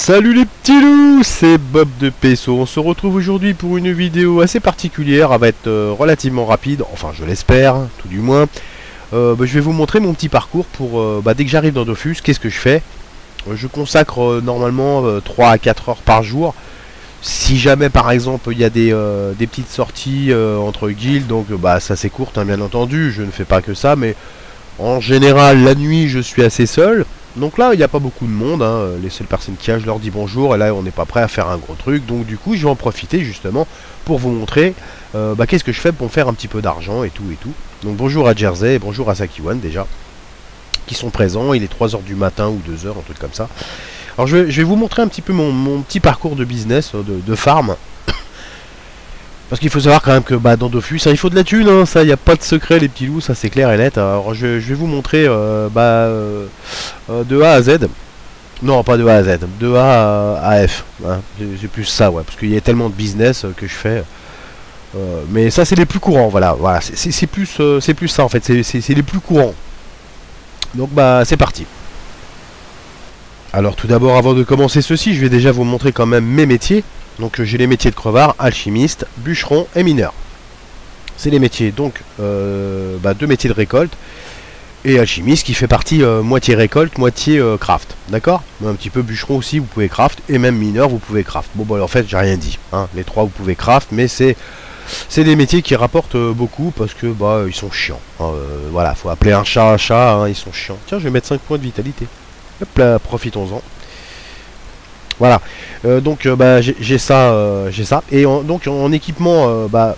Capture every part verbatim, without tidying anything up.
Salut les petits loups, c'est Bob de Peso. On se retrouve aujourd'hui pour une vidéo assez particulière. Elle va être euh, relativement rapide, enfin je l'espère, tout du moins. Euh, bah, je vais vous montrer mon petit parcours pour euh, bah, dès que j'arrive dans Dofus, qu'est-ce que je fais. euh, Je consacre euh, normalement euh, trois à quatre heures par jour. Si jamais par exemple il y a des, euh, des petites sorties euh, entre guildes, donc bah ça c'est court hein, bien entendu, je ne fais pas que ça, mais en général la nuit je suis assez seul. Donc là il n'y a pas beaucoup de monde, hein. Les seules personnes qui y a je leur dis bonjour et là on n'est pas prêt à faire un gros truc. Donc du coup je vais en profiter justement pour vous montrer euh, bah, qu'est-ce que je fais pour me faire un petit peu d'argent et tout et tout. Donc bonjour à Jersey et bonjour à Sakiwan déjà, qui sont présents. Il est trois heures du matin ou deux heures, un truc comme ça. Alors je vais, je vais vous montrer un petit peu mon, mon petit parcours de business, de, de farm. Parce qu'il faut savoir quand même que bah, dans Dofus, hein, il faut de la thune, hein, ça, il n'y a pas de secret les petits loups, ça c'est clair et net. Alors je, je vais vous montrer euh, bah, euh, euh, de A à Z. Non, pas de A à Z, de A à F. Hein. C'est plus ça, ouais, parce qu'il y a tellement de business euh, que je fais. Euh, mais ça c'est les plus courants, voilà. voilà c'est plus, euh, c'est plus ça en fait, c'est les plus courants. Donc bah c'est parti. Alors tout d'abord, avant de commencer ceci, je vais déjà vous montrer quand même mes métiers. Donc j'ai les métiers de crevard, alchimiste, bûcheron et mineur. C'est les métiers, donc euh, bah, deux métiers de récolte. Et alchimiste qui fait partie euh, moitié récolte, moitié euh, craft. D'accord? Un petit peu bûcheron aussi, vous pouvez craft. Et même mineur, vous pouvez craft. Bon, bah en fait, j'ai rien dit. Hein. Les trois, vous pouvez craft, mais c'est c'est des métiers qui rapportent euh, beaucoup parce que bah ils sont chiants. Hein. Euh, voilà, faut appeler un chat un chat, hein, ils sont chiants. Tiens, je vais mettre cinq points de vitalité. Hop là, profitons-en. Voilà, euh, donc euh, bah, j'ai ça, euh, j'ai ça. Et en, donc en équipement, euh, bah,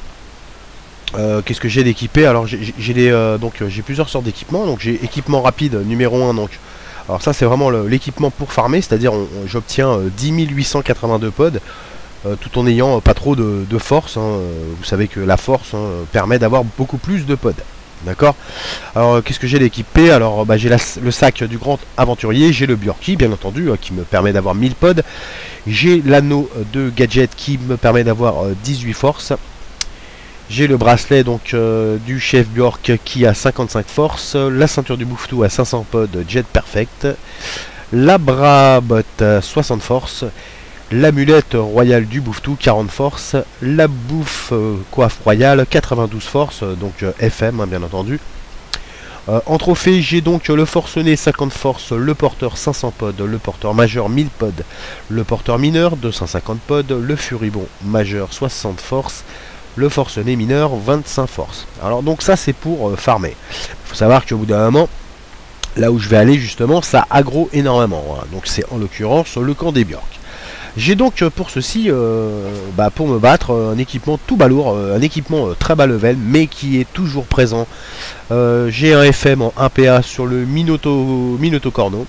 euh, qu'est-ce que j'ai d'équipé? Alors j'ai les, euh, donc j'ai plusieurs sortes d'équipements. Donc j'ai équipement rapide numéro un. Donc, alors ça c'est vraiment l'équipement pour farmer, c'est-à-dire j'obtiens euh, dix mille huit cent quatre-vingt-deux pods, euh, tout en ayant euh, pas trop de, de force. Hein. Vous savez que la force hein, permet d'avoir beaucoup plus de pods. D'accord. Alors euh, qu'est-ce que j'ai d'équipé? Alors bah, j'ai le sac du grand aventurier, j'ai le Bjorky bien entendu euh, qui me permet d'avoir mille pods, j'ai l'anneau de gadget qui me permet d'avoir euh, dix-huit forces, j'ai le bracelet donc euh, du chef Bjork qui a cinquante-cinq forces, la ceinture du bouffetou à cinq cents pods jet perfect, la brabotte soixante forces, l'amulette royale du bouffetou quarante forces, la bouffe euh, coiffe royale quatre-vingt-douze forces, euh, donc euh, F M hein, bien entendu. Euh, en trophée j'ai donc le forcené cinquante forces, le porteur cinq cents pods, le porteur majeur mille pods, le porteur mineur deux cent cinquante pods, le furibond majeur soixante forces, le forcené mineur vingt-cinq forces. Alors donc ça c'est pour euh, farmer. Il faut savoir qu'au bout d'un moment, là où je vais aller justement, ça aggro énormément. Hein. Donc c'est en l'occurrence le camp des Bjork. J'ai donc pour ceci, euh, bah pour me battre, un équipement tout balourd, un équipement très bas level, mais qui est toujours présent. Euh, j'ai un F M en un P A sur le Minoto, Minoto Corno.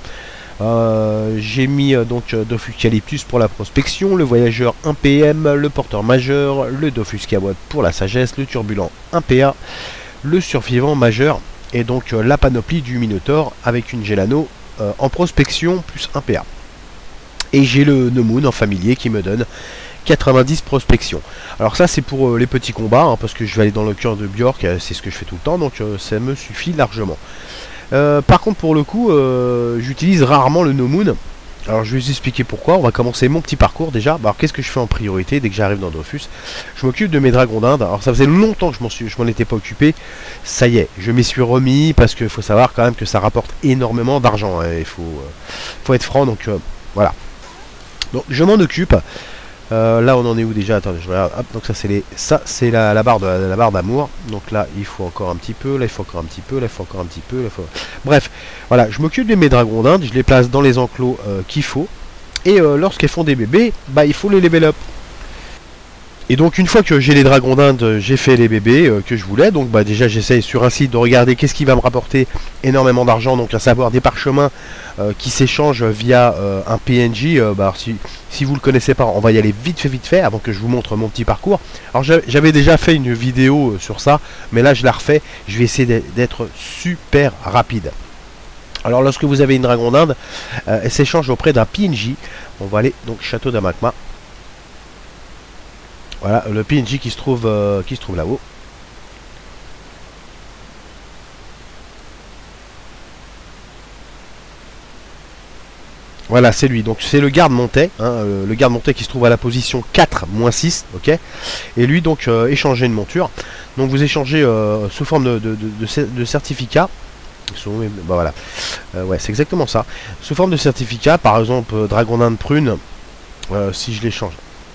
Euh, j'ai mis euh, donc Dofus Calyptus pour la prospection, le voyageur un P M, le porteur majeur, le Dofus Kawad pour la sagesse, le turbulent un P A, le survivant majeur, et donc euh, la panoplie du Minotaur avec une Gelano euh, en prospection plus un P A. Et j'ai le No Moon en familier qui me donne quatre-vingt-dix prospections. Alors ça c'est pour euh, les petits combats, hein, parce que je vais aller dans le cœur de Bjork, euh, c'est ce que je fais tout le temps, donc euh, ça me suffit largement. Euh, par contre pour le coup, euh, j'utilise rarement le No Moon. Alors je vais vous expliquer pourquoi. On va commencer mon petit parcours déjà. Alors qu'est-ce que je fais en priorité dès que j'arrive dans Dofus? Je m'occupe de mes dragons d'Inde. Alors ça faisait longtemps que je m'en suis, je m'en étais pas occupé. Ça y est, je m'y suis remis parce qu'il faut savoir quand même que ça rapporte énormément d'argent. Hein. Il faut, euh, faut être franc, donc euh, voilà. Donc je m'en occupe. Euh, là on en est où déjà? Attendez, je regarde. Hop, donc ça c'est les, ça c'est la, la barre de la barre d'amour. Donc là il faut encore un petit peu, là il faut encore un petit peu, là il faut encore un petit peu, là il faut. Bref, voilà, je m'occupe de mes dragons d'Inde, je les place dans les enclos euh, qu'il faut. Et euh, lorsqu'elles font des bébés, bah il faut les level up. Et donc une fois que j'ai les dragons d'Inde, j'ai fait les bébés euh, que je voulais, donc bah déjà j'essaye sur un site de regarder qu'est-ce qui va me rapporter énormément d'argent, donc à savoir des parchemins euh, qui s'échangent via euh, un P N J. Euh, bah, alors, si, si vous le connaissez pas, on va y aller vite fait vite fait avant que je vous montre mon petit parcours. Alors j'avais déjà fait une vidéo sur ça, mais là je la refais, je vais essayer d'être super rapide. Alors lorsque vous avez une dragon d'Inde, euh, elle s'échange auprès d'un P N J. On va aller donc château d'Amakma. Voilà, le P N J qui se trouve, euh, qui se trouve là-haut. Voilà, c'est lui. Donc c'est le garde-montet, hein, euh, le garde-montet qui se trouve à la position quatre moins six, ok. Et lui donc euh, échanger une monture. Donc vous échangez euh, sous forme de, de, de, de, de certificat. Bah voilà, euh, ouais, c'est exactement ça. Sous forme de certificat, par exemple euh, Dragondin de Prune, euh, si je l'échange.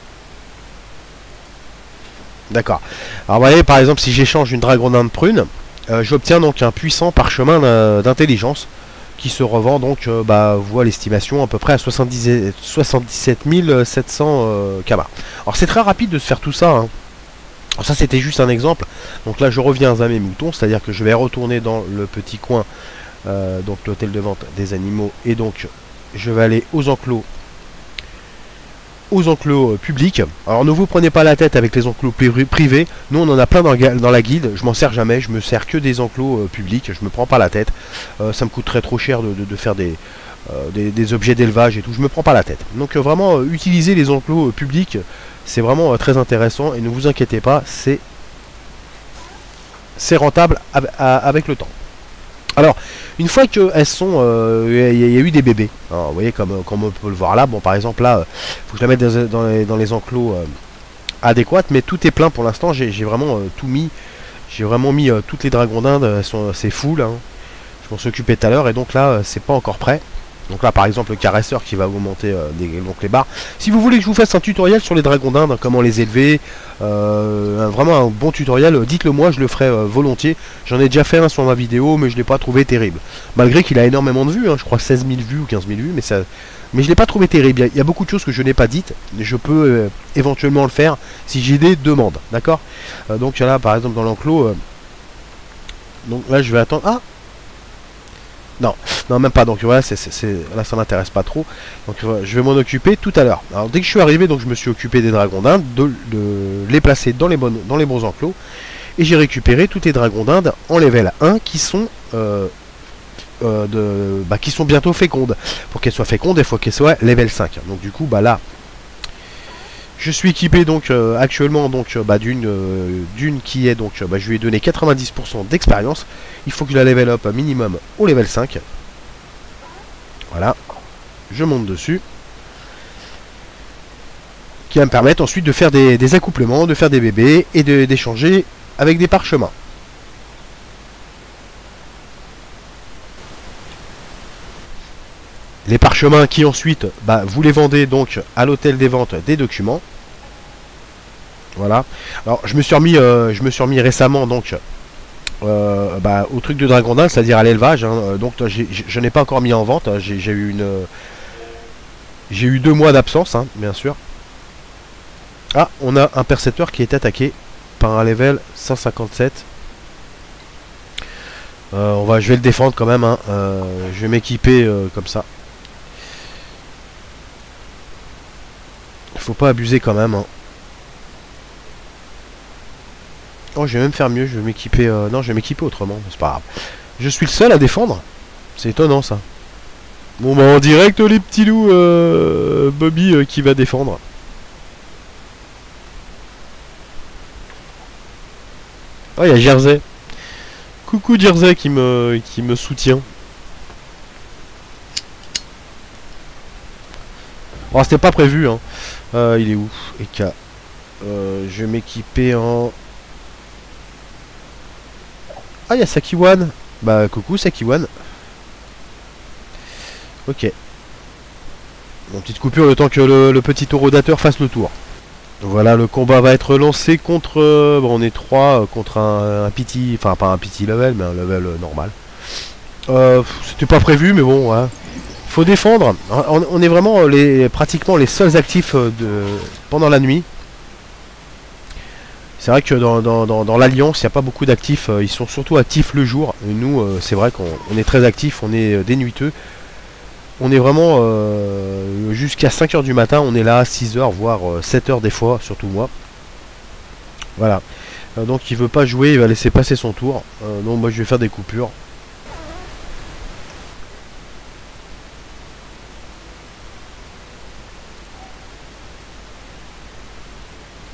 D'accord. Alors vous voyez, par exemple, si j'échange une Dragondin de Prune, euh, j'obtiens donc un puissant parchemin d'intelligence qui se revend donc, euh, bah, vous voyez l'estimation à peu près à soixante-dix-sept mille sept cents euh, kamas. Alors c'est très rapide de se faire tout ça, hein. Alors ça c'était juste un exemple. Donc là je reviens à mes moutons, c'est-à-dire que je vais retourner dans le petit coin, euh, donc l'hôtel de vente des animaux, et donc je vais aller aux enclos, aux enclos euh, publics. Alors ne vous prenez pas la tête avec les enclos privés, nous on en a plein dans, dans la guilde, je m'en sers jamais, je me sers que des enclos euh, publics, je me prends pas la tête, euh, ça me coûterait trop cher de, de, de faire des, euh, des, des objets d'élevage et tout, je me prends pas la tête. Donc euh, vraiment euh, utiliser les enclos euh, publics, c'est vraiment euh, très intéressant et ne vous inquiétez pas, c'est c'est rentable avec le temps. Alors, une fois qu'elles sont, il euh, y, y a eu des bébés, alors, vous voyez comme, comme on peut le voir là, bon par exemple là, il faut que je la mette dans, dans, les, dans les enclos euh, adéquats, mais tout est plein pour l'instant, j'ai vraiment euh, tout mis, j'ai vraiment mis euh, toutes les dragondins, c'est full, hein. Je m'en suis occupé tout à l'heure et donc là, c'est pas encore prêt. Donc là par exemple le caresseur qui va augmenter euh, des, donc les barres. Si vous voulez que je vous fasse un tutoriel sur les dragons d'Inde, hein, comment les élever, euh, un, vraiment un bon tutoriel, dites-le moi, je le ferai euh, volontiers. J'en ai déjà fait un sur ma vidéo mais je ne l'ai pas trouvé terrible. Malgré qu'il a énormément de vues, hein, je crois seize mille vues ou quinze mille vues, mais, ça, mais je ne l'ai pas trouvé terrible. Il y a beaucoup de choses que je n'ai pas dites, je peux euh, éventuellement le faire si j'ai des demandes, d'accord. euh, Donc là par exemple dans l'enclos, euh, donc là je vais attendre... Ah, non, non même pas, donc voilà, c'est, c'est, là ça m'intéresse pas trop. Donc voilà, je vais m'en occuper tout à l'heure. Alors dès que je suis arrivé, donc je me suis occupé des dragons d'Inde, de, de les placer dans les, bonnes, dans les bons enclos. Et j'ai récupéré tous les dragons d'Inde en level un qui sont, euh, euh, de, bah, qui sont bientôt fécondes. Pour qu'elles soient fécondes, il faut qu'elles soient level cinq. Donc du coup, bah là, je suis équipé donc euh, actuellement donc bah, d'une euh, d'une qui est donc bah, je lui ai donné quatre-vingt-dix pour cent d'expérience. Il faut que je la level up minimum au level cinq. Voilà, je monte dessus, qui va me permettre ensuite de faire des, des accouplements, de faire des bébés et d'échanger avec des parchemins. Les parchemins qui ensuite, bah, vous les vendez donc à l'hôtel des ventes des documents. Voilà. Alors je me suis remis, euh, je me suis remis récemment donc euh, bah, au truc de Dragondin, c'est-à-dire à, l'élevage. Hein. Donc je n'ai pas encore mis en vente. Hein. J'ai eu une, j'ai eu deux mois d'absence, hein, bien sûr. Ah, on a un percepteur qui est attaqué par un level cent cinquante-sept. Euh, on va, je vais le défendre quand même. Hein. Euh, je vais m'équiper euh, comme ça. Il faut pas abuser quand même. Hein. Oh, je vais même faire mieux. Je vais m'équiper. Euh, non, je vais m'équiper autrement. C'est pas grave. Je suis le seul à défendre. C'est étonnant ça. Bon, bah en direct, les petits loups. Euh, Bobby euh, qui va défendre. Oh, il y a Jersey. Coucou Jersey qui me, qui me soutient. Oh, c'était pas prévu. Hein. Euh, il est où? Et K. Euh, je vais m'équiper en... Ah, il y a Sakiwan. Bah, coucou Sakiwan. Ok. Bon, petite coupure le temps que le, le petit taurodateur fasse le tour. Voilà, le combat va être lancé contre... Euh, bon, on est trois euh, contre un, un pity... Enfin, pas un pity level, mais un level euh, normal. Euh, C'était pas prévu, mais bon, ouais. Faut défendre. On, on est vraiment les, pratiquement les seuls actifs de, pendant la nuit. C'est vrai que dans, dans, dans, dans l'Alliance, il n'y a pas beaucoup d'actifs. Ils sont surtout actifs le jour. Et nous, c'est vrai qu'on est très actifs, on est des nuiteux. On est vraiment euh, jusqu'à cinq heures du matin, on est là à six heures, voire sept heures des fois, surtout moi. Voilà. Euh, donc il veut pas jouer, il va laisser passer son tour. Euh, donc moi je vais faire des coupures.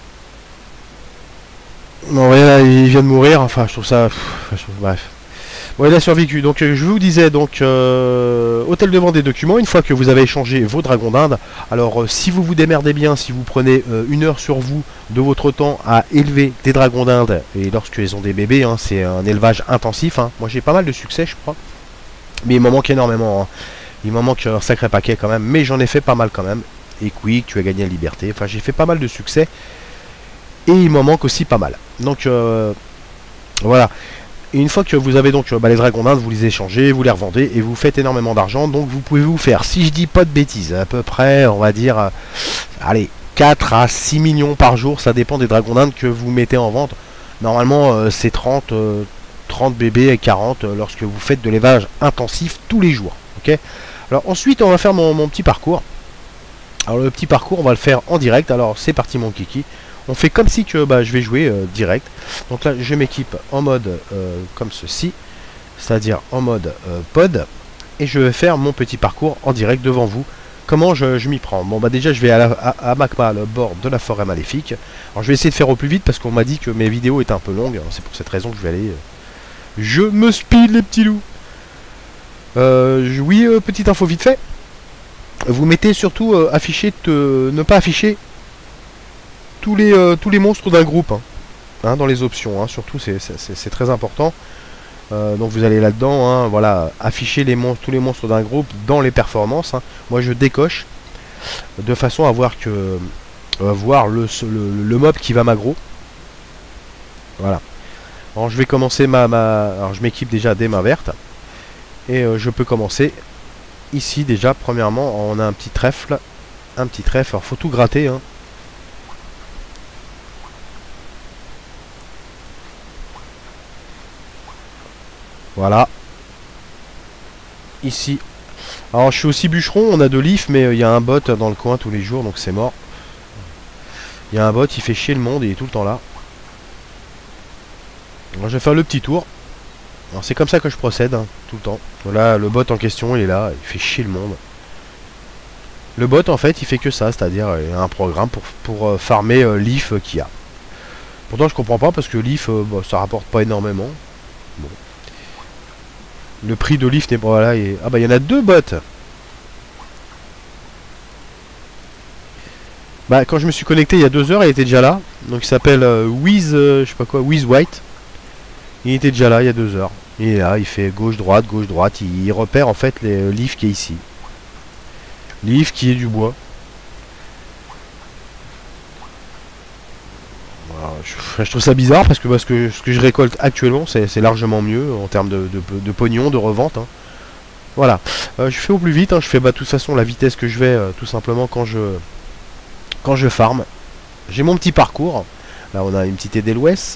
Non, ouais, là, il vient de mourir, enfin je trouve ça... Pff, je trouve, bref. Ouais, il a survécu. Donc euh, je vous disais, donc euh, hôtel de vente des documents, une fois que vous avez échangé vos dragons d'Inde, alors euh, si vous vous démerdez bien, si vous prenez euh, une heure sur vous de votre temps à élever des dragons d'Inde, et lorsqu'ils ont des bébés, hein, c'est un élevage intensif, hein. Moi j'ai pas mal de succès je crois, mais il m'en manque énormément, hein. Il m'en manque un sacré paquet quand même, mais j'en ai fait pas mal quand même. Et Quick, tu as gagné la liberté, enfin j'ai fait pas mal de succès, et il m'en manque aussi pas mal. Donc euh, voilà. Et une fois que vous avez donc bah, les dragons d'Inde, vous les échangez, vous les revendez et vous faites énormément d'argent. Donc vous pouvez vous faire, si je dis pas de bêtises, à peu près, on va dire, euh, allez, quatre à six millions par jour. Ça dépend des dragons d'Inde que vous mettez en vente. Normalement, euh, c'est trente, euh, trente bébés et quarante euh, lorsque vous faites de l'élevage intensif tous les jours. Ok. Alors ensuite, on va faire mon, mon petit parcours. Alors le petit parcours, on va le faire en direct. Alors c'est parti mon kiki. On fait comme si que bah, je vais jouer euh, direct. Donc là, je m'équipe en mode euh, comme ceci, c'est-à-dire en mode euh, pod, et je vais faire mon petit parcours en direct devant vous. Comment je, je m'y prends? Bon bah déjà, je vais à, la, à, à Makma, le bord de la forêt maléfique. Alors je vais essayer de faire au plus vite parce qu'on m'a dit que mes vidéos étaient un peu longues. C'est pour cette raison que je vais aller. Euh, je me speed les petits loups. Euh, je, oui, euh, petite info vite fait. Vous mettez surtout euh, afficher, te, ne pas afficher tous les, euh, tous les monstres d'un groupe, hein, hein, dans les options, hein, surtout c'est très important. Euh, donc vous allez là-dedans, hein, voilà, afficher les monstres, tous les monstres d'un groupe dans les performances, hein. Moi je décoche de façon à voir que euh, voir le, le, le mob qui va m'aggro. Voilà. Alors je vais commencer ma, ma alors je m'équipe déjà des mains vertes et euh, je peux commencer ici déjà. Premièrement, on a un petit trèfle, un petit trèfle. Alors faut tout gratter, hein. Voilà. Ici. Alors je suis aussi bûcheron, on a de l'if, mais il euh, y a un bot dans le coin tous les jours, donc c'est mort. Il y a un bot, il fait chier le monde, il est tout le temps là. Alors, je vais faire le petit tour. Alors c'est comme ça que je procède, hein, tout le temps. Voilà, le bot en question, il est là, il fait chier le monde. Le bot en fait, il fait que ça, c'est-à-dire il a un programme pour, pour euh, farmer euh, l'if euh, qu'il y a. Pourtant je comprends pas parce que l'if, euh, bah, ça rapporte pas énormément. Bon. Le prix de l'I F n'est pas là. Et... ah bah il y en a deux bots. Bah quand je me suis connecté il y a deux heures, il était déjà là. Donc il s'appelle euh, Wiz, euh, je sais pas quoi, Wiz White. Il était déjà là il y a deux heures. Il est là, il fait gauche droite, gauche droite. Il, il repère en fait l'I F qui est ici. L'I F qui est du bois. Alors, je, je trouve ça bizarre parce que, parce que ce que je récolte actuellement c'est largement mieux en termes de, de, de pognon, de revente, hein. Voilà, euh, je fais au plus vite, hein. Je fais bah, de toute façon la vitesse que je vais euh, tout simplement quand je quand je farm. J'ai mon petit parcours. Là on a une petite Edelweiss.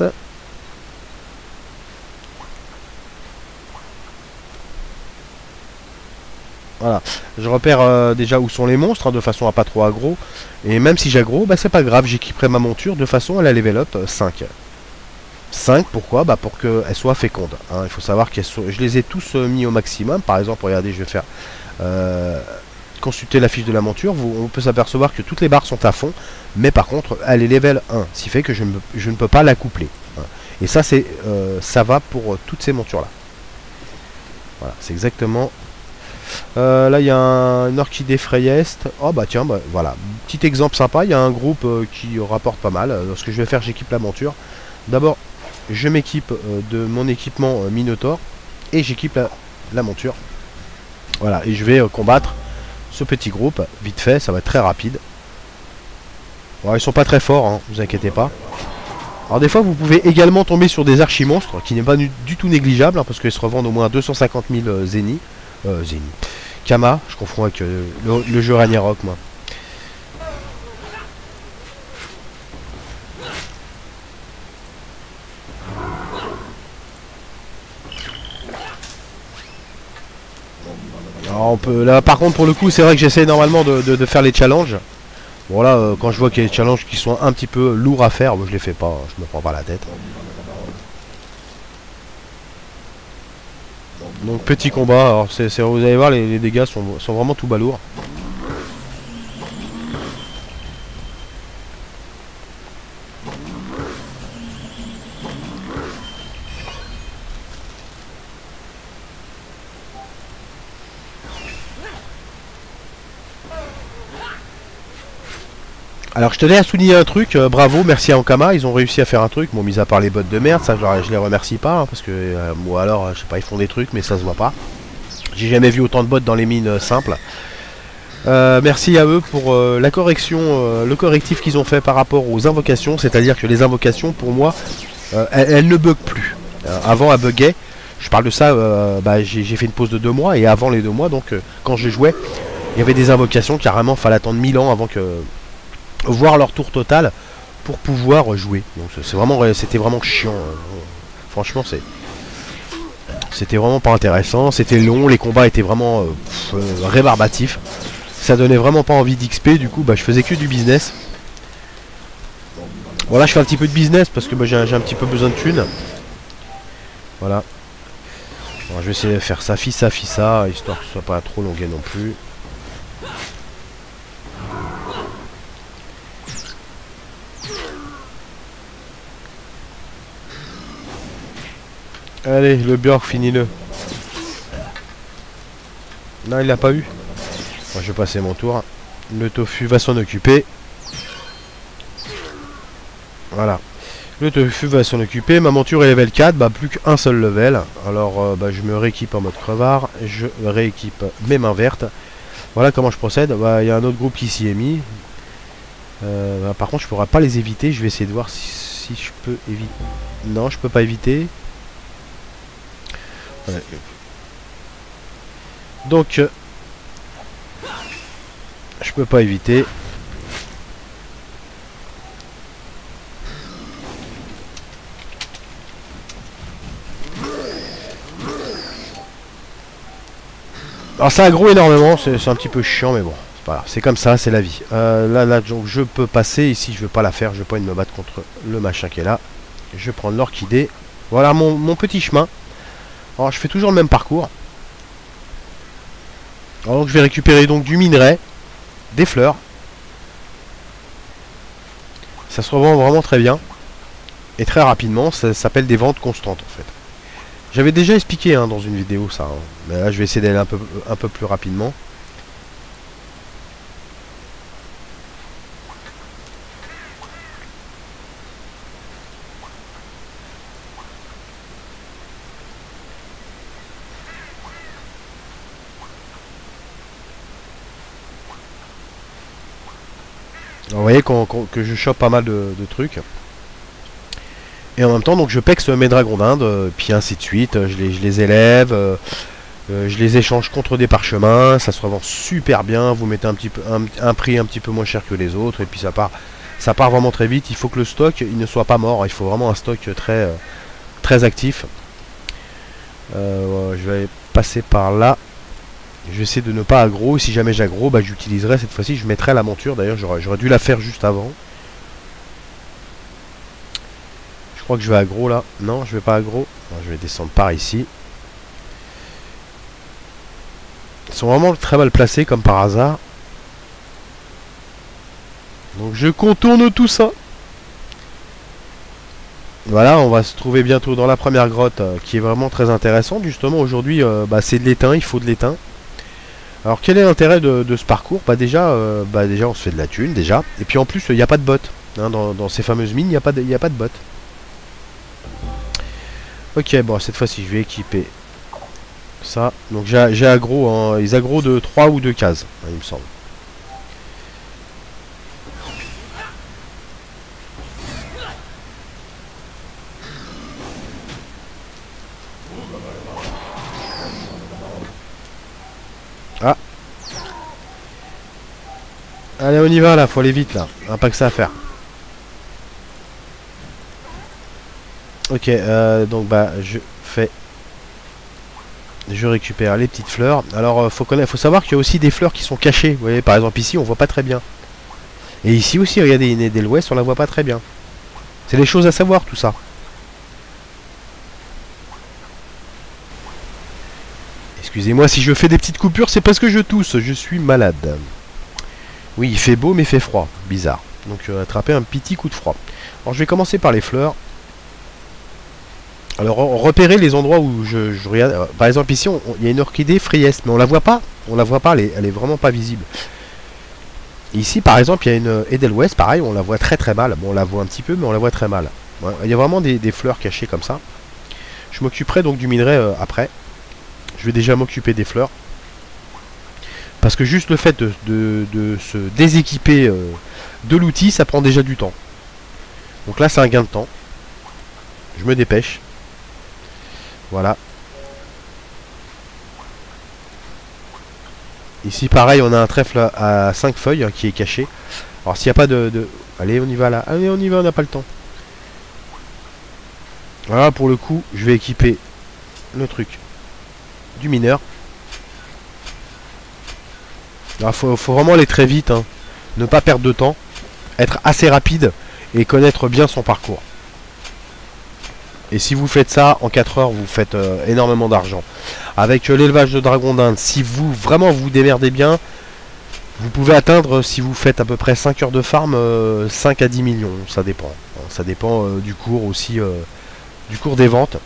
Voilà, je repère euh, déjà où sont les monstres, hein, de façon à pas trop aggro. Et même si j'aggro, bah c'est pas grave, j'équiperai ma monture de façon à la level up cinq. cinq, pourquoi? Bah pour qu'elle soit féconde, hein. Il faut savoir que je les ai tous euh, mis au maximum. Par exemple, regardez, je vais faire euh, consulter la fiche de la monture. Vous, on peut s'apercevoir que toutes les barres sont à fond, mais par contre elle est level un, ce qui fait que je, me, je ne peux pas la coupler, hein. Et ça c'est euh, ça va pour euh, toutes ces montures là. Voilà, c'est exactement. Euh, là il y a un, une orchidée frayeste. Oh bah tiens, bah, voilà, petit exemple sympa. Il y a un groupe euh, qui rapporte pas mal. Euh, ce que je vais faire, j'équipe la monture. D'abord je m'équipe euh, de mon équipement euh, Minotaur et j'équipe la, la monture. Voilà, et je vais euh, combattre ce petit groupe vite fait, ça va être très rapide. Bon, ils sont pas très forts, hein, vous inquiétez pas. Alors des fois vous pouvez également tomber sur des archimonstres qui n'est pas du, du tout négligeable, hein, parce qu'ils se revendent au moins deux cent cinquante mille euh, zénith. Euh, zénith. Kama, je confonds avec euh, le, le jeu Ragnarok moi. Alors on peut, là par contre pour le coup c'est vrai que j'essaie normalement de, de, de faire les challenges. Bon là euh, quand je vois qu'il y a des challenges qui sont un petit peu lourds à faire, bon, je les fais pas, je me prends pas la tête. Donc petit combat, alors c'est, c'est, vous allez voir les, les dégâts sont, sont vraiment tout balourds. Alors je tenais à souligner un truc, euh, bravo, merci à Ankama, ils ont réussi à faire un truc, bon mis à part les bots de merde, ça je, leur- je les remercie pas, hein, parce que, euh, ou alors, je sais pas, ils font des trucs, mais ça se voit pas. J'ai jamais vu autant de bots dans les mines euh, simples. Euh, merci à eux pour euh, la correction, euh, le correctif qu'ils ont fait par rapport aux invocations, c'est-à-dire que les invocations, pour moi, euh, elles, elles ne bug plus. Euh, avant, elles buguaient. Je parle de ça, euh, bah, j'ai fait une pause de deux mois, et avant les deux mois, donc, euh, quand je jouais, il y avait des invocations, carrément, fallait attendre mille ans avant que... voir leur tour total pour pouvoir jouer. Donc c'est vraiment, c'était vraiment chiant. Hein. Franchement, c'est... C'était vraiment pas intéressant, c'était long, les combats étaient vraiment euh, pff, euh, rébarbatifs. Ça donnait vraiment pas envie d'X P, du coup bah, je faisais que du business. Voilà, je fais un petit peu de business parce que bah, j'ai un, un petit peu besoin de thunes. Voilà. Bon, je vais essayer de faire ça, fi ça, fi ça, histoire que ce soit pas trop longuet non plus. Allez, le Björk, finis-le. Non, il l'a pas eu. Bon, je vais passer mon tour. Le tofu va s'en occuper. Voilà. Le tofu va s'en occuper. Ma monture est level quatre. Bah, plus qu'un seul level. Alors, euh, bah, je me rééquipe en mode crevard. Je rééquipe mes mains vertes. Voilà comment je procède. Bah, il y a un autre groupe qui s'y est mis. Euh, bah, par contre, je pourrais pas les éviter. Je vais essayer de voir si, si je peux éviter. Non, je peux pas éviter. Ouais. Donc, euh, je peux pas éviter. Alors ça aggro énormément, c'est un petit peu chiant, mais bon, c'est pas grave, c'est comme ça, c'est la vie. Euh, là, là, donc je peux passer. Ici, je veux pas la faire, je veux pas me battre contre le machin qui est là. Je vais prendre l'orchidée. Voilà mon, mon petit chemin. Alors, je fais toujours le même parcours. Alors, donc, je vais récupérer donc du minerai, des fleurs. Ça se revend vraiment très bien. Et très rapidement, ça s'appelle des ventes constantes en fait. J'avais déjà expliqué hein, dans une vidéo ça. Hein. Mais là, je vais essayer d'aller un peu, un peu plus rapidement. Alors, vous voyez qu'on, qu'on, que je chope pas mal de, de trucs. Et en même temps, donc je pexe mes dragons d'Inde, euh, puis ainsi de suite. Je les, je les élève, euh, euh, je les échange contre des parchemins. Ça se revend super bien. Vous mettez un petit peu un, un prix un petit peu moins cher que les autres, et puis ça part, ça part vraiment très vite. Il faut que le stock il ne soit pas mort. Il faut vraiment un stock très, euh, très actif. Euh, ouais, je vais passer par là. Je vais essayer de ne pas aggro. Si jamais j'aggro, bah, j'utiliserai cette fois-ci. Je mettrai la monture. D'ailleurs, j'aurais dû la faire juste avant. Je crois que je vais aggro là. Non, je vais pas aggro. Je vais descendre par ici. Ils sont vraiment très mal placés comme par hasard. Donc je contourne tout ça. Voilà, on va se trouver bientôt dans la première grotte euh, qui est vraiment très intéressante. Justement, aujourd'hui, euh, bah, c'est de l'étain. Il faut de l'étain. Alors quel est l'intérêt de, de ce parcours? Bah déjà, euh, bah déjà, on se fait de la thune déjà. Et puis en plus, il n'y a pas de bots. Hein, dans, dans ces fameuses mines, il n'y a pas de, il n'y a pas de bots. Ok, bon, cette fois-ci, je vais équiper ça. Donc, j'ai aggro, hein, ils aggro de trois ou deux cases, hein, il me semble. Ah. Allez, on y va, là, faut aller vite, là. Un pas que ça à faire. Ok, euh, donc, bah, je fais... Je récupère les petites fleurs. Alors, euh, faut connaître, faut savoir qu'il y a aussi des fleurs qui sont cachées. Vous voyez, par exemple, ici, on voit pas très bien. Et ici aussi, regardez, une de l'ouest, on la voit pas très bien. C'est des choses à savoir, tout ça. Excusez-moi si je fais des petites coupures, c'est parce que je tousse, je suis malade. Oui, il fait beau, mais il fait froid. Bizarre. Donc, euh, attraper un petit coup de froid. Alors, je vais commencer par les fleurs. Alors, repérer les endroits où je, je regarde. Par exemple, ici, il y a une orchidée Frieste, mais on la voit pas. On la voit pas, elle est, elle est vraiment pas visible. Ici par exemple il y a une Edelweiss, pareil, on la voit très très mal. Bon, on la voit un petit peu, mais on la voit très mal. Ouais, il y a vraiment des, des fleurs cachées comme ça. Je m'occuperai donc du minerai euh, après. Je vais déjà m'occuper des fleurs. Parce que juste le fait de, de, de se déséquiper euh, de l'outil, ça prend déjà du temps. Donc là c'est un gain de temps. Je me dépêche. Voilà. Ici pareil, on a un trèfle à cinq feuilles hein, qui est caché. Alors s'il n'y a pas de, de... Allez, on y va là. Allez, on y va, on n'a pas le temps. Voilà, pour le coup, je vais équiper le truc du mineur. Il faut, faut vraiment aller très vite. Hein. Ne pas perdre de temps. Être assez rapide et connaître bien son parcours. Et si vous faites ça, en quatre heures, vous faites euh, énormément d'argent. Avec euh, l'élevage de dragons d'Inde, si vous vraiment vous démerdez bien, vous pouvez atteindre, si vous faites à peu près cinq heures de farm, euh, cinq à dix millions. Ça dépend. Ça dépend euh, du cours aussi, euh, du cours des ventes.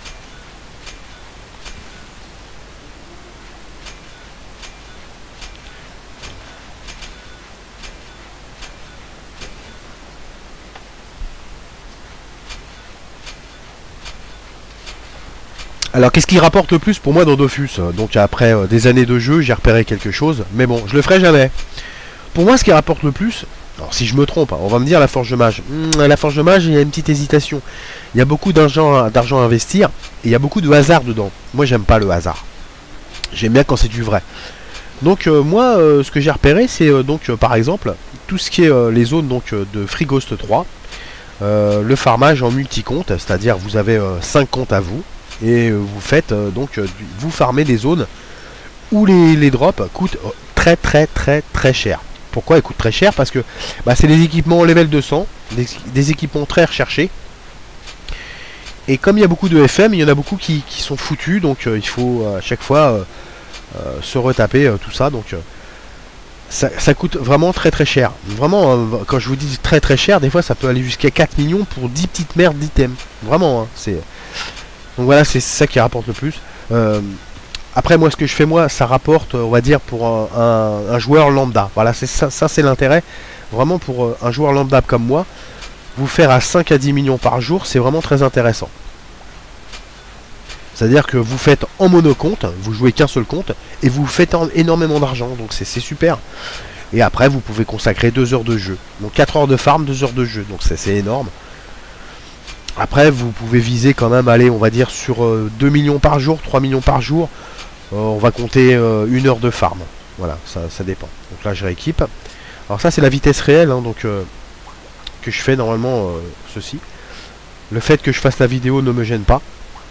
Alors qu'est-ce qui rapporte le plus pour moi dans Dofus? Donc après euh, des années de jeu, j'ai repéré quelque chose, mais bon, je le ferai jamais. Pour moi, ce qui rapporte le plus, alors si je me trompe, hein, on va me dire la forge de mage. Mmh, la forge de mage, il y a une petite hésitation. Il y a beaucoup d'argent d'argent à investir, et il y a beaucoup de hasard dedans. Moi, j'aime pas le hasard. J'aime bien quand c'est du vrai. Donc euh, moi, euh, ce que j'ai repéré, c'est euh, donc euh, par exemple, tout ce qui est euh, les zones donc, euh, de Frighost trois, euh, le farmage en multi-compte, c'est-à-dire vous avez euh, cinq comptes à vous, et vous faites euh, donc euh, vous farmez des zones où les, les drops coûtent très très très très cher. Pourquoi ils coûtent très cher? Parce que bah, c'est des équipements level deux cents, des, des équipements très recherchés. Et comme il y a beaucoup de F M, il y en a beaucoup qui, qui sont foutus, donc euh, il faut à chaque fois euh, euh, se retaper euh, tout ça. Donc euh, ça, ça coûte vraiment très très cher. Vraiment, euh, quand je vous dis très très cher, des fois ça peut aller jusqu'à quatre millions pour dix petites merdes d'items. Vraiment, hein, c'est... Donc voilà, c'est ça qui rapporte le plus. Euh, après, moi, ce que je fais, moi, ça rapporte, on va dire, pour un, un, un joueur lambda. Voilà, c'est ça, ça c'est l'intérêt. Vraiment, pour euh, un joueur lambda comme moi, vous faire à cinq à dix millions par jour, c'est vraiment très intéressant. C'est-à-dire que vous faites en monocompte, vous jouez qu'un seul compte, et vous faites en, énormément d'argent. Donc c'est super. Et après, vous pouvez consacrer deux heures de jeu. Donc quatre heures de farm, deux heures de jeu. Donc c'est énorme. Après, vous pouvez viser quand même, aller, on va dire, sur euh, deux millions par jour, trois millions par jour. Euh, on va compter euh, une heure de farm. Voilà, ça, ça dépend. Donc là, je rééquipe. Alors ça, c'est la vitesse réelle, hein, donc euh, que je fais normalement euh, ceci. Le fait que je fasse la vidéo ne me gêne pas.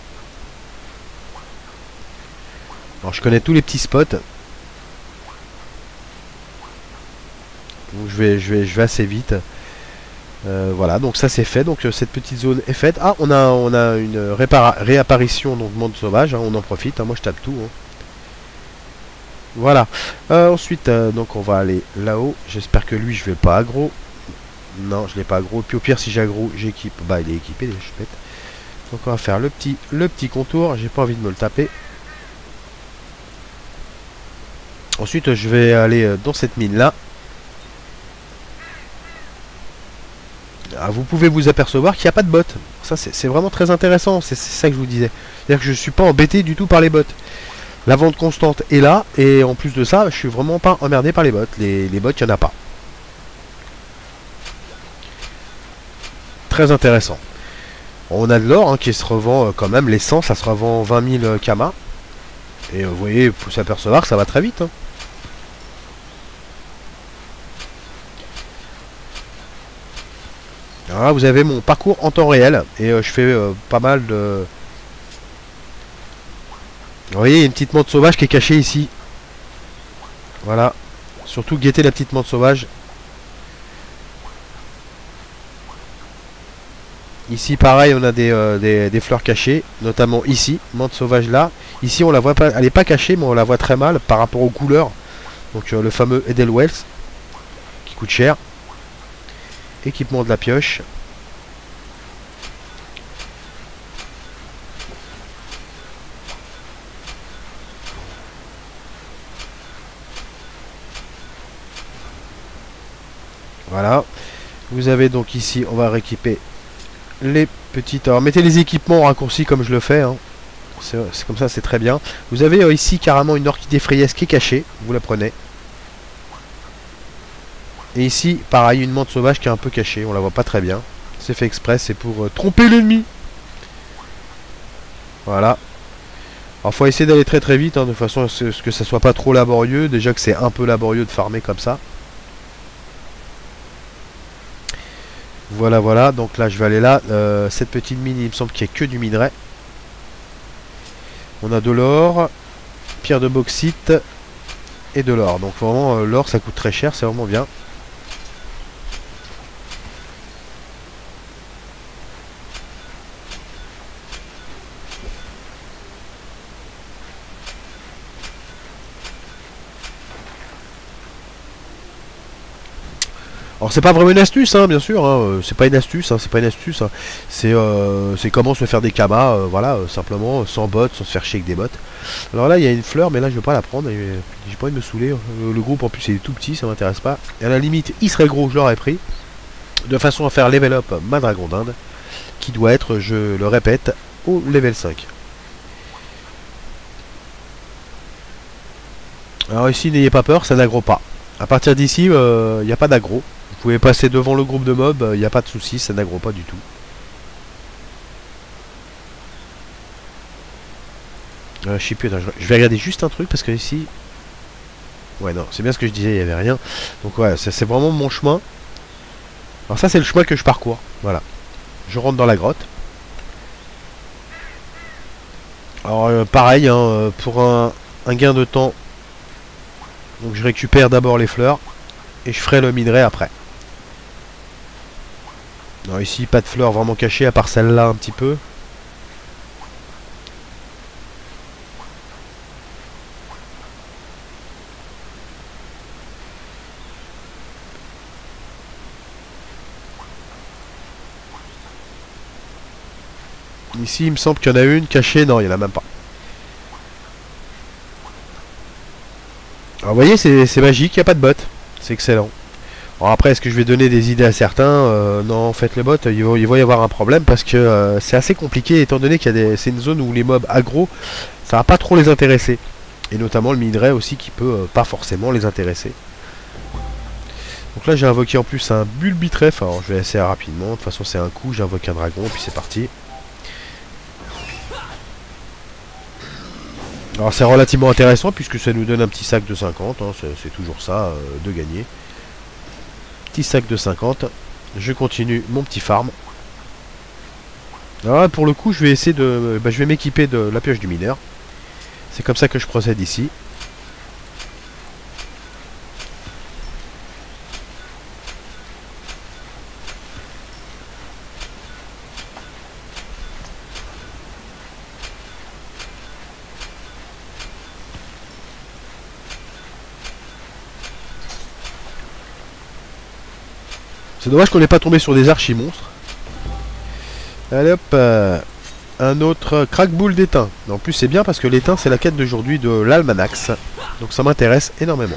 Alors, je connais tous les petits spots. Donc, je vais, je vais, je vais assez vite. Euh, voilà, donc ça c'est fait, donc euh, cette petite zone est faite. Ah, on a, on a une réapparition, donc monde sauvage, hein, on en profite, hein, moi je tape tout. Hein. Voilà, euh, ensuite, euh, donc on va aller là-haut, j'espère que lui je vais pas aggro. Non, je l'ai pas aggro, puis au pire si j'aggro, j'équipe, bah il est équipé, je pète. Donc on va faire le petit, le petit contour, j'ai pas envie de me le taper. Ensuite je vais aller euh, dans cette mine là. Ah, vous pouvez vous apercevoir qu'il n'y a pas de bots. Ça c'est vraiment très intéressant, c'est ça que je vous disais. C'est-à-dire que je ne suis pas embêté du tout par les bots. La vente constante est là, et en plus de ça, je suis vraiment pas emmerdé par les bots. Les, les bots, il n'y en a pas. Très intéressant. On a de l'or hein, qui se revend euh, quand même, l'essence, ça se revend vingt mille kamas. Et euh, vous voyez, il faut s'apercevoir que ça va très vite. Hein. Alors là, vous avez mon parcours en temps réel, et euh, je fais euh, pas mal de... Vous voyez, il y a une petite menthe sauvage qui est cachée ici. Voilà. Surtout guetter la petite menthe sauvage. Ici, pareil, on a des, euh, des, des fleurs cachées. Notamment ici, menthe sauvage là. Ici, on la voit pas, elle n'est pas cachée, mais on la voit très mal par rapport aux couleurs. Donc, euh, le fameux Edelweiss, qui coûte cher. Équipement de la pioche. Voilà. Vous avez donc ici, on va rééquiper les petites... Alors mettez les équipements en raccourci comme je le fais. Hein. C'est comme ça, c'est très bien. Vous avez euh, ici carrément une orchidée friesse qui est cachée. Vous la prenez. Et ici, pareil, une menthe sauvage qui est un peu cachée. On la voit pas très bien. C'est fait exprès, c'est pour euh, tromper l'ennemi. Voilà. Alors faut essayer d'aller très très vite, hein, de façon à ce que ça soit pas trop laborieux. Déjà que c'est un peu laborieux de farmer comme ça. Voilà, voilà. Donc là, je vais aller là. Euh, cette petite mine, il me semble qu'il n'y a que du minerai. On a de l'or, pierre de bauxite et de l'or. Donc vraiment, euh, l'or, ça coûte très cher, c'est vraiment bien. Alors c'est pas vraiment une astuce, hein, bien sûr, hein, c'est pas une astuce, hein, c'est pas une astuce, hein. C'est euh, c'est comment se faire des kamas, euh, voilà, euh, simplement, sans bottes, sans se faire chier avec des bottes. Alors là, il y a une fleur, mais là, je vais pas la prendre, j'ai pas envie de me saouler. Le, le groupe, en plus, il est tout petit, ça m'intéresse pas. Et à la limite, il serait gros, je l'aurais pris, de façon à faire level up ma dragon d'Inde, qui doit être, je le répète, au level cinq. Alors ici, n'ayez pas peur, ça n'aggro pas. À partir d'ici, il euh, n'y a pas d'aggro. Vous pouvez passer devant le groupe de mobs, il n'y a pas de souci, ça n'aggro pas du tout. Euh, je sais plus, attends, je vais regarder juste un truc parce que ici... Ouais, non, c'est bien ce que je disais, il n'y avait rien. Donc ouais, c'est vraiment mon chemin. Alors ça, c'est le chemin que je parcours. Voilà. Je rentre dans la grotte. Alors euh, pareil, hein, pour un, un gain de temps, donc je récupère d'abord les fleurs et je ferai le minerai après. Non, ici, pas de fleurs vraiment cachées, à part celle-là un petit peu. Ici, il me semble qu'il y en a une cachée. Non, il n'y en a même pas. Alors, vous voyez, c'est magique, il n'y a pas de bot. C'est excellent. Alors après, est-ce que je vais donner des idées à certains? euh, Non, en fait, les bots, il va, il va y avoir un problème parce que euh, c'est assez compliqué, étant donné qu'il y a des, c'est une zone où les mobs aggro, ça va pas trop les intéresser. Et notamment le minerai aussi qui peut euh, pas forcément les intéresser. Donc là, j'ai invoqué en plus un bulbitref. Alors, je vais assez rapidement. De toute façon, c'est un coup. J'ai invoqué un dragon, et puis c'est parti. Alors, c'est relativement intéressant puisque ça nous donne un petit sac de cinquante. Hein, c'est toujours ça euh, de gagner. Petit sac de cinquante. Je continue mon petit farm. Alors là, pour le coup, je vais essayer de... Bah, je vais m'équiper de la pioche du mineur. C'est comme ça que je procède ici. C'est dommage qu'on n'ait pas tombé sur des archi-monstres. Allez hop, euh, un autre crack-boule d'étain. En plus c'est bien parce que l'étain c'est la quête d'aujourd'hui de l'almanax. Donc ça m'intéresse énormément.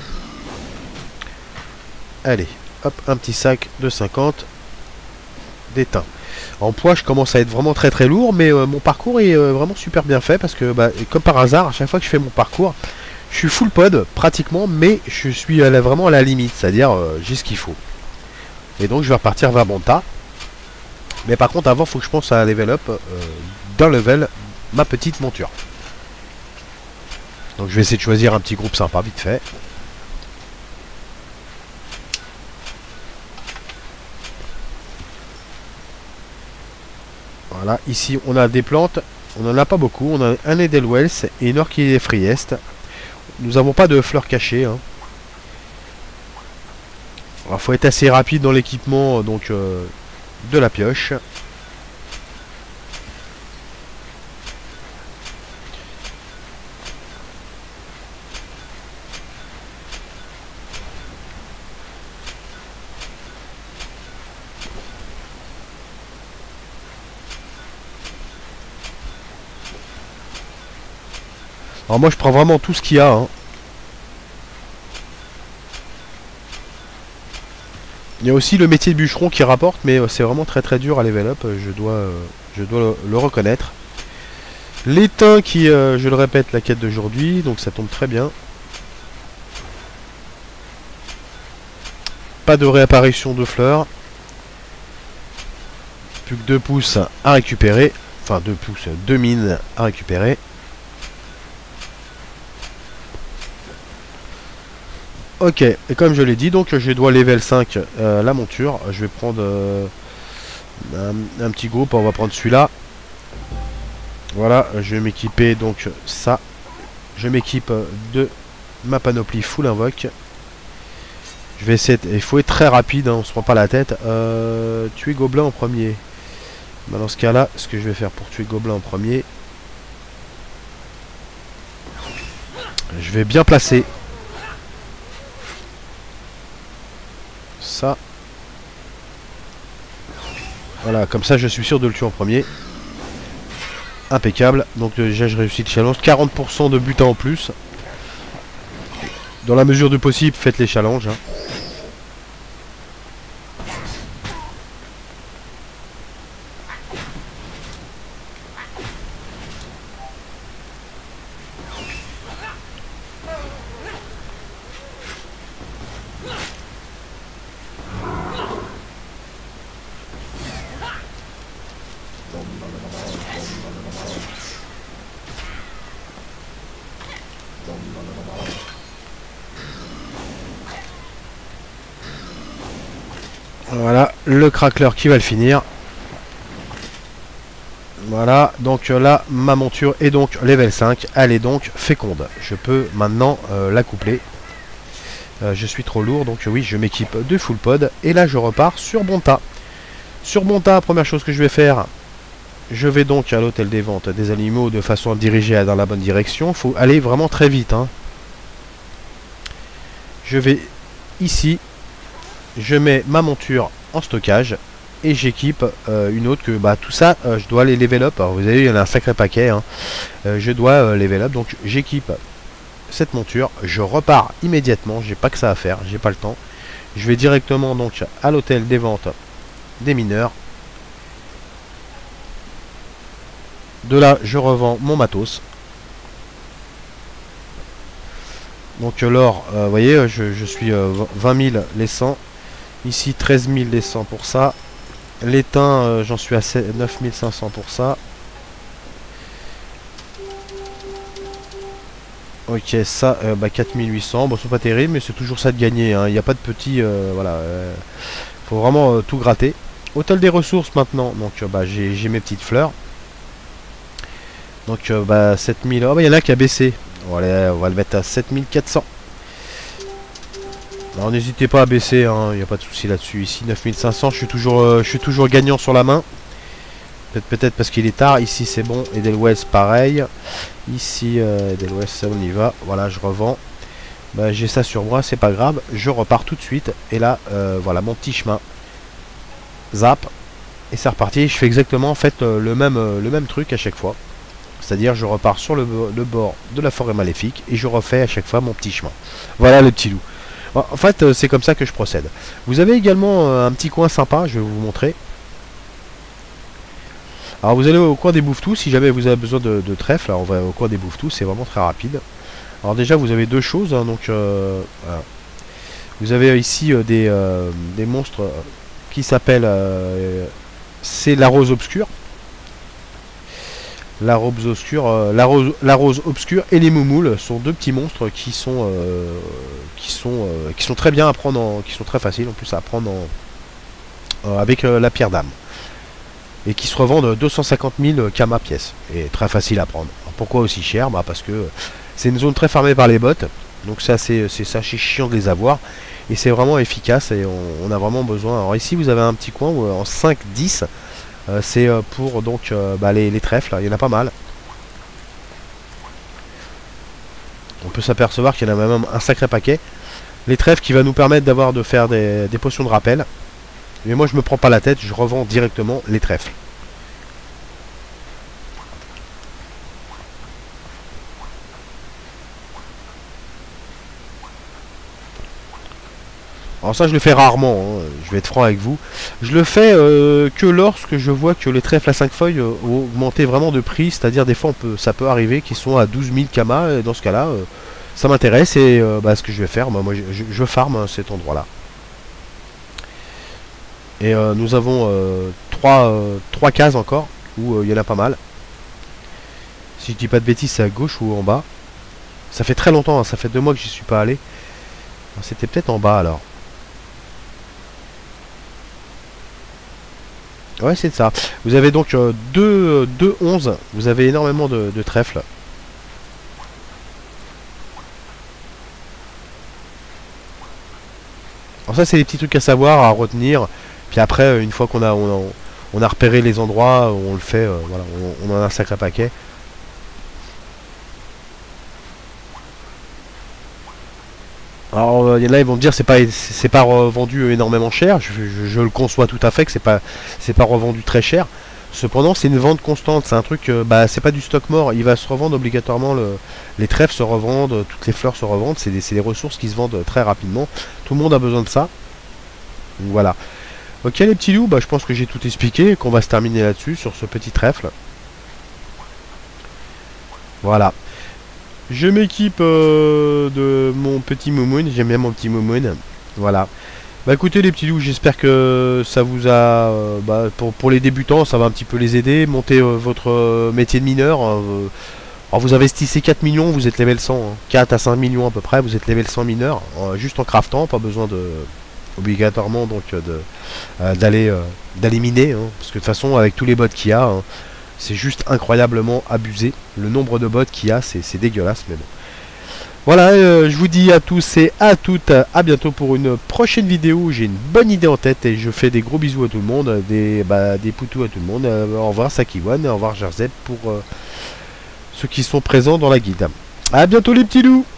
Allez, hop, un petit sac de cinquante d'étain. En poids je commence à être vraiment très très lourd, mais euh, mon parcours est euh, vraiment super bien fait parce que bah, comme par hasard, à chaque fois que je fais mon parcours, je suis full pod pratiquement, mais je suis à la, vraiment à la limite, c'est-à-dire euh, j'ai ce qu'il faut. Et donc je vais repartir vers Bonta. Mais par contre avant il faut que je pense à level up euh, d'un level ma petite monture. Donc je vais essayer de choisir un petit groupe sympa vite fait. Voilà, ici on a des plantes, on n'en a pas beaucoup, on a un Edelweiss et une orchidée frieste. Nous n'avons pas de fleurs cachées. Hein. Il faut être assez rapide dans l'équipement donc euh, de la pioche. Alors moi je prends vraiment tout ce qu'il y a. Hein. Il y a aussi le métier de bûcheron qui rapporte, mais euh, c'est vraiment très très dur à level up, euh, je dois, euh, je dois le, le reconnaître. L'étain qui, euh, je le répète, la quête d'aujourd'hui, donc ça tombe très bien. Pas de réapparition de fleurs. Plus que deux pouces à récupérer. Enfin deux pouces, deux mines à récupérer. Ok, et comme je l'ai dit, donc je dois level cinq euh, la monture. Je vais prendre euh, un, un petit groupe, on va prendre celui-là. Voilà, je vais m'équiper donc ça. Je m'équipe de ma panoplie full invoque. Je vais essayer, de, il faut être très rapide, hein, on se prend pas la tête. Euh, tuer gobelin en premier. Bah, dans ce cas-là, ce que je vais faire pour tuer gobelin en premier, je vais bien placer ça. Voilà, comme ça je suis sûr de le tuer en premier. Impeccable. Donc déjà je réussis le challenge. quarante pour cent de butin en plus. Dans la mesure du possible, faites les challenges. Hein. Voilà, le craqueleur qui va le finir. Voilà, donc là, ma monture est donc level cinq. Elle est donc féconde. Je peux maintenant euh, la coupler. Euh, je suis trop lourd, donc oui, je m'équipe de full pod. Et là, je repars sur Bonta. Sur Bonta, première chose que je vais faire, je vais donc à l'hôtel des ventes des animaux de façon à diriger dans la bonne direction. Il faut aller vraiment très vite. Hein. Je vais ici. Je mets ma monture en stockage et j'équipe euh, une autre que bah tout ça euh, je dois les level up. Alors vous avez vu, il y en a un sacré paquet hein. euh, je dois euh, level up, donc j'équipe cette monture, je repars immédiatement, j'ai pas que ça à faire, j'ai pas le temps. Je vais directement donc à l'hôtel des ventes des mineurs. De là je revends mon matos. Donc l'or, euh, vous voyez, je, je suis euh, vingt mille les cent. Ici treize mille les cent pour ça. L'étain, euh, j'en suis à neuf mille cinq cents pour ça. Ok, ça, euh, bah, quatre mille huit cents. Bon, c'est pas terrible, mais c'est toujours ça de gagner. Hein. Il n'y a pas de petit... Euh, voilà. Euh, faut vraiment euh, tout gratter. Hôtel des ressources maintenant. Donc, euh, bah, j'ai mes petites fleurs. Donc, euh, bah, sept mille... Oh, bah, il y en a qui a baissé. Voilà, on va le mettre à sept mille quatre cents. Alors n'hésitez pas à baisser, il hein, n'y a pas de souci là-dessus. Ici neuf mille cinq cents, je suis toujours, euh, je suis toujours gagnant sur la main. Peut-être peut-être parce qu'il est tard. Ici c'est bon. Edelweiss pareil. Ici euh, Edelweiss on y va. Voilà, je revends. Bah, j'ai ça sur moi, c'est pas grave. Je repars tout de suite. Et là, euh, voilà mon petit chemin. Zap. Et c'est reparti. Je fais exactement en fait euh, le même euh, le même truc à chaque fois. C'est-à-dire je repars sur le, le bord de la forêt maléfique et je refais à chaque fois mon petit chemin. Voilà le petit loup. En fait, c'est comme ça que je procède. Vous avez également un petit coin sympa, je vais vous montrer. Alors vous allez au coin des bouffetous, si jamais vous avez besoin de, de trèfle, alors on va au coin des bouffetous, c'est vraiment très rapide. Alors déjà vous avez deux choses, hein, donc euh, voilà. Vous avez ici euh, des, euh, des monstres qui s'appellent, euh, c'est la rose obscure. La rose obscure, euh, la, rose, la rose obscure et les moumoules sont deux petits monstres qui sont euh, qui sont euh, qui sont très bien à prendre, en, qui sont très faciles en plus à prendre en, euh, avec euh, la pierre d'âme et qui se revendent deux cent cinquante mille kama pièces et très facile à prendre. Alors pourquoi aussi cher? Bah parce que c'est une zone très fermée par les bots, donc ça c'est ça c'est chiant de les avoir et c'est vraiment efficace et on, on a vraiment besoin. Alors ici vous avez un petit coin où, en cinq dix. Euh, c'est euh, pour donc euh, bah, les, les trèfles, il y en a pas mal. On peut s'apercevoir qu'il y en a même un sacré paquet. Les trèfles qui va nous permettre d'avoir de faire des, des potions de rappel. Mais moi je me prends pas la tête, je revends directement les trèfles. Alors ça je le fais rarement, hein, je vais être franc avec vous. Je le fais euh, que lorsque je vois que les trèfles à cinq feuilles euh, ont augmenté vraiment de prix. C'est-à-dire des fois on peut, ça peut arriver qu'ils sont à douze mille kamas. Et dans ce cas-là, euh, ça m'intéresse. Et euh, bah, ce que je vais faire, bah, moi je, je, je farm hein, cet endroit-là. Et euh, nous avons euh, trois, euh, trois cases encore, où il euh, y en a pas mal. Si je dis pas de bêtises, c'est à gauche ou en bas. Ça fait très longtemps, hein, ça fait deux mois que j'y suis pas allé. C'était peut-être en bas alors. Ouais, c'est ça. Vous avez donc euh, deux, deux onze. Vous avez énormément de, de trèfles. Alors ça, c'est des petits trucs à savoir, à retenir. Puis après, une fois qu'on a, on a, on a repéré les endroits, on le fait. Euh, voilà, on, on en a un sacré paquet. Alors il y en a, ils vont me dire c'est pas c'est pas revendu énormément cher. Je, je, je le conçois tout à fait que c'est pas c'est pas revendu très cher. Cependant c'est une vente constante, c'est un truc euh, bah c'est pas du stock mort, il va se revendre obligatoirement, le, les trèfles se revendent, toutes les fleurs se revendent, c'est des, des ressources qui se vendent très rapidement. Tout le monde a besoin de ça. Donc, voilà. Ok les petits loups, bah je pense que j'ai tout expliqué et qu'on va se terminer là-dessus sur ce petit trèfle. Voilà. Je m'équipe euh, de mon petit moumoun, j'aime bien mon petit moumoun. Voilà. Bah écoutez les petits loups, j'espère que ça vous a... Euh, bah, pour, pour les débutants, ça va un petit peu les aider. Montez euh, votre euh, métier de mineur. Hein, euh, alors vous investissez quatre millions, vous êtes level cent. Hein, quatre à cinq millions à peu près, vous êtes level cent mineur. Euh, juste en craftant, pas besoin de... Obligatoirement donc de euh, d'aller euh, d'aller miner. Hein, parce que de toute façon, avec tous les bots qu'il y a... Hein, c'est juste incroyablement abusé. Le nombre de bots qu'il y a, c'est dégueulasse, mais bon. Voilà, euh, je vous dis à tous et à toutes, à bientôt pour une prochaine vidéo. J'ai une bonne idée en tête et je fais des gros bisous à tout le monde, des, bah, des poutous à tout le monde. Euh, au revoir Sakiwan, au revoir Jerzeb pour euh, ceux qui sont présents dans la guide. À bientôt les petits loups.